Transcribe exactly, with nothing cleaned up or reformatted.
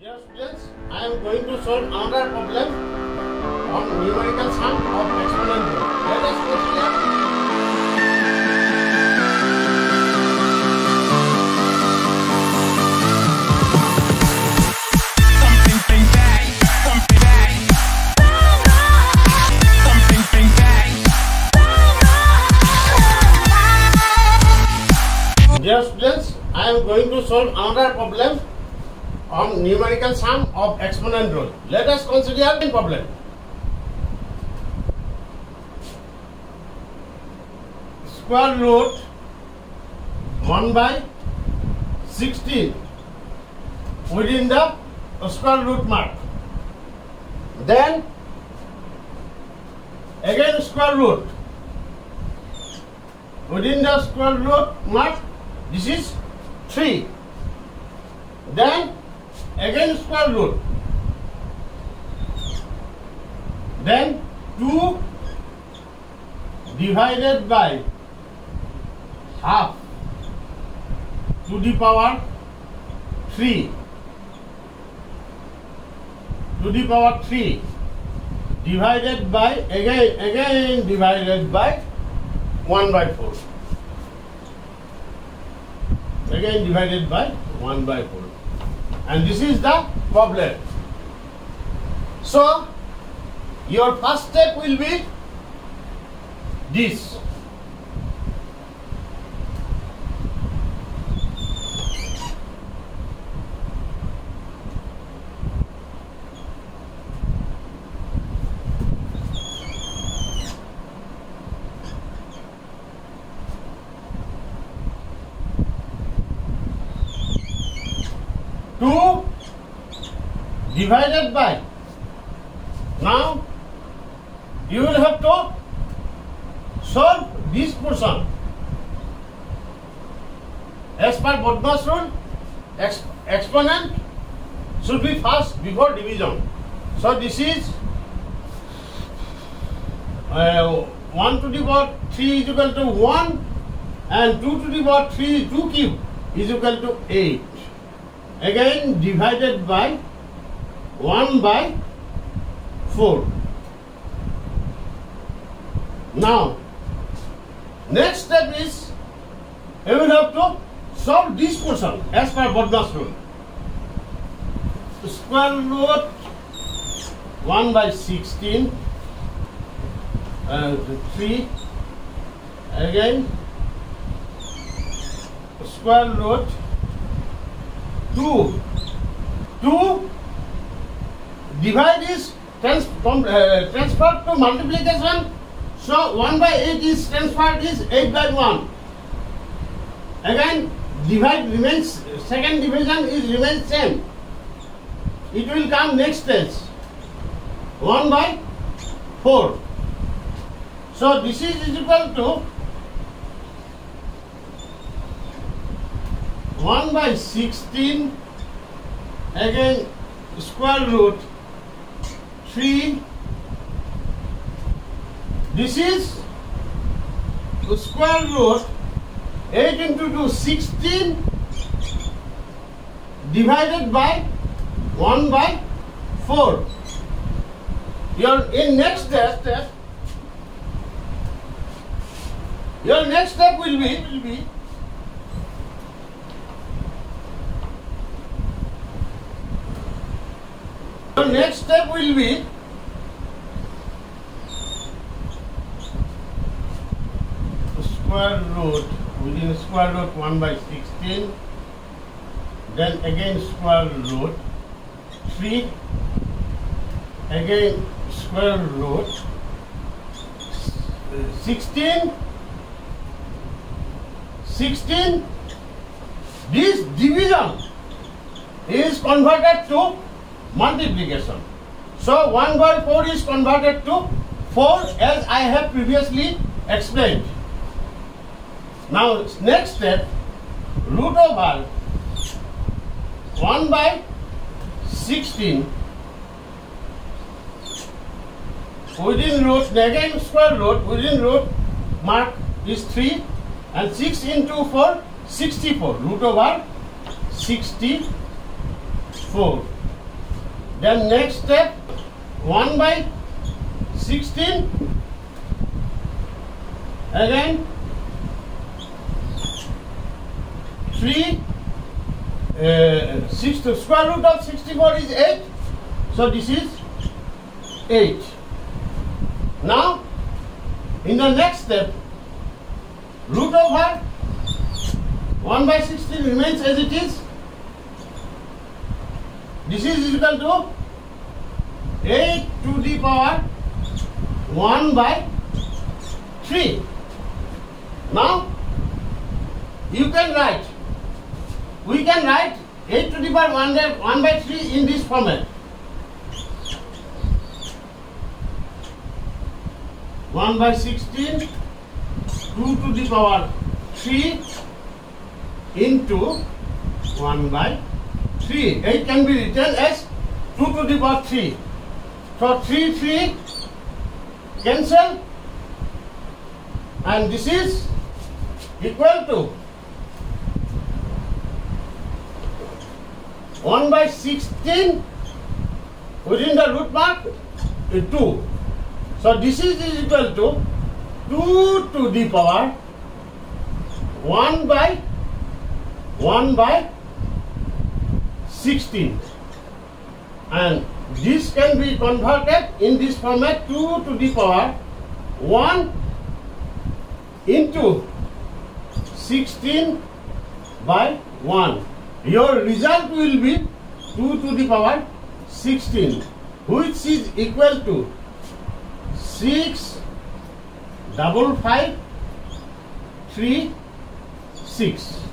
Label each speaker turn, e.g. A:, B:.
A: Dear students, I am going to solve another problem on numerical sum of exponent rule. Let us consider. Dear students, I am going to solve another problem on numerical sum of exponent rule. Let us consider the problem. Square root one by sixteen within the square root mark. Then again square root within the square root mark. This is three. Then again square root. Then two divided by half to the power three. To the power three divided by again again divided by one by four. Again divided by one by four. And this is the problem. So, your first step will be this. two divided by, now you will have to solve this portion. As per Bodmas rule, ex exponent should be first before division. So this is uh, one to the power three is equal to one and two to the power three, two cube is equal to eight. Again divided by one by four. Now, next step is you will have to solve this portion as per Bodmas rule. Square root one by sixteen, uh, three. Again square root two. two divide is trans uh, transferred to multiplication. So one by eight is transferred is eight by one. Again divide remains, second division is remains same. It will come next stage. one by four. So this is equal to one by sixteen, again square root three. This is square root eight into two, sixteen divided by one by four. Your in next step, step your next step will be will be The next step will be square root within square root one by sixteen, then again square root three, again square root sixteen, sixteen. This division is converted to multiplication. So one by four is converted to four as I have previously explained. Now next step, root over one by sixteen within root, again square root, within root mark is three and six into four, sixty-four. Root over sixty-four. Then next step, one by sixteen. Again, three. Uh, six to square root of sixty-four is eight. So this is eight. Now, in the next step, root over one by sixteen remains as it is. This is equal to eight to the power one by three. Now, you can write, we can write eight to the power one by three in this format. one by sixteen, two to the power three into one by three. eight can be written as two to the power three. So three, three cancel, and this is equal to one by sixteen within the root mark two. So this is equal to two to the power one by one by sixteen, and this can be converted in this format, two to the power one into sixteen by one. Your result will be two to the power sixteen, which is equal to six double five three six.